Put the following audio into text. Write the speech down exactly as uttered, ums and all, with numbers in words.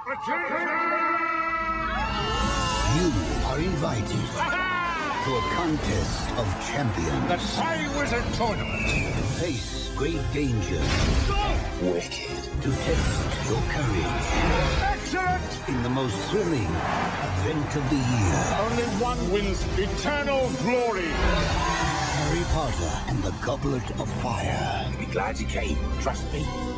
You are invited to a contest of champions. The Tri-Wizard Tournament. To face great danger. Wicked. To test your courage. Excellent! In the most thrilling event of the year. Only one wins eternal glory. Harry Potter and the Goblet of Fire. You'll be glad you came, trust me.